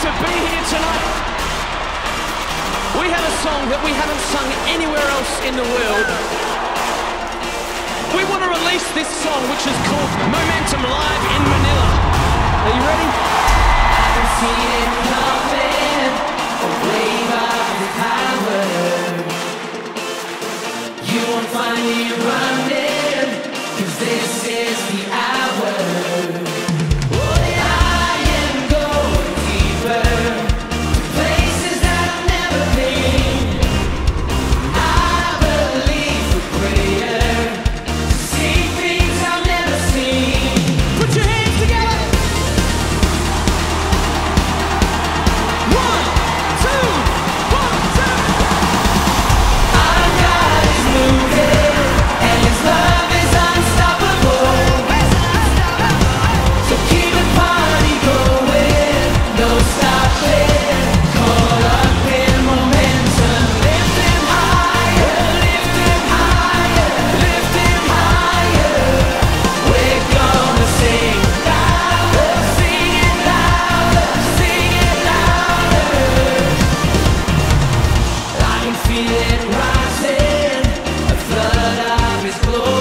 to be here tonight. We have a song that we haven't sung anywhere else in the world. We want to release this song, which is called Momentum, live in Manila. Are you ready? I can see it coming, a wave of the power. You won't find me running, 'cause this is the hour. Feel it rising, a flood of His glory.